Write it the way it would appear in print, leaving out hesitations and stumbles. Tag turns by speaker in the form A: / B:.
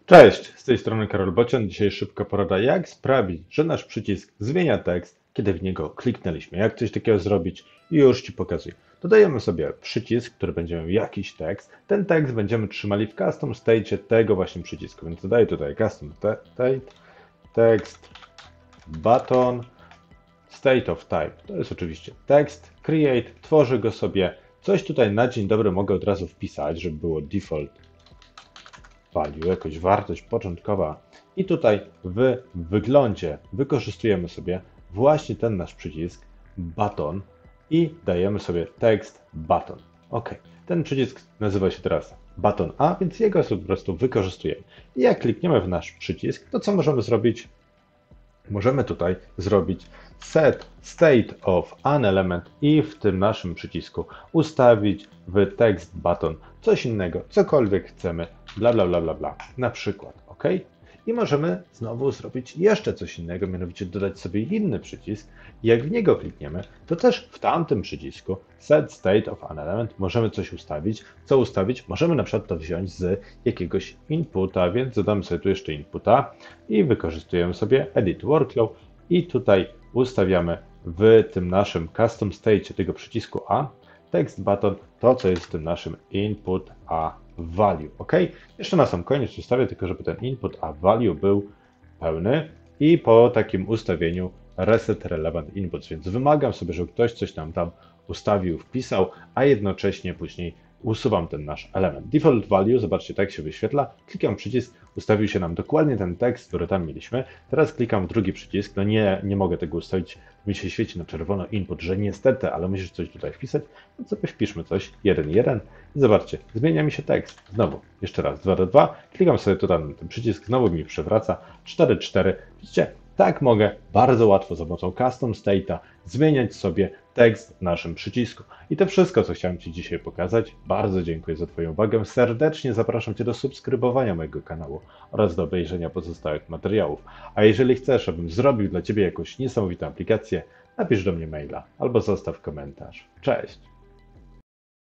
A: Cześć, z tej strony Karol Bocian. Dzisiaj szybka porada, jak sprawić, że nasz przycisk zmienia tekst, kiedy w niego kliknęliśmy. Jak coś takiego zrobić i już Ci pokazuję. Dodajemy sobie przycisk, który będzie miał jakiś tekst. Ten tekst będziemy trzymali w custom state tego właśnie przycisku, więc dodaję tutaj custom state, text, button, state of type. To jest oczywiście tekst, create, tworzę go sobie. Coś tutaj na dzień dobry mogę od razu wpisać, żeby było default value, jakaś wartość początkowa. I tutaj w wyglądzie wykorzystujemy sobie właśnie ten nasz przycisk button i dajemy sobie tekst button. OK. Ten przycisk nazywa się teraz button A, więc jego sobie po prostu wykorzystujemy. I jak klikniemy w nasz przycisk, to co możemy zrobić? Możemy tutaj zrobić set state of an element i w tym naszym przycisku ustawić w text button coś innego, cokolwiek chcemy, bla bla bla bla bla, na przykład, OK? I możemy znowu zrobić jeszcze coś innego, mianowicie dodać sobie inny przycisk. Jak w niego klikniemy, to też w tamtym przycisku set state of an element możemy coś ustawić. Co ustawić? Możemy na przykład to wziąć z jakiegoś inputa, więc dodamy sobie tu jeszcze inputa i wykorzystujemy sobie edit workflow i tutaj ustawiamy w tym naszym custom state tego przycisku A text button, to co jest w tym naszym input a value. OK? Jeszcze na sam koniec ustawię tylko, żeby ten input a value był pełny i po takim ustawieniu reset relevant inputs, więc wymagam sobie, żeby ktoś coś nam tam ustawił, wpisał, a jednocześnie później usuwam ten nasz element. Default value, zobaczcie, tak się wyświetla. Klikam przycisk, ustawił się nam dokładnie ten tekst, który tam mieliśmy. Teraz klikam w drugi przycisk, no nie mogę tego ustawić, mi się świeci na czerwono input, że niestety, ale musisz coś tutaj wpisać, więc sobie wpiszmy coś, 1.1 i zobaczcie, zmienia mi się tekst. Znowu, jeszcze raz, 2.2, klikam sobie tutaj na ten przycisk, znowu mi przewraca, 4.4, widzicie? Tak mogę bardzo łatwo za pomocą custom state'a zmieniać sobie tekst w naszym przycisku. I to wszystko, co chciałem Ci dzisiaj pokazać. Bardzo dziękuję za Twoją uwagę. Serdecznie zapraszam Cię do subskrybowania mojego kanału oraz do obejrzenia pozostałych materiałów. A jeżeli chcesz, abym zrobił dla Ciebie jakąś niesamowitą aplikację, napisz do mnie maila albo zostaw komentarz. Cześć!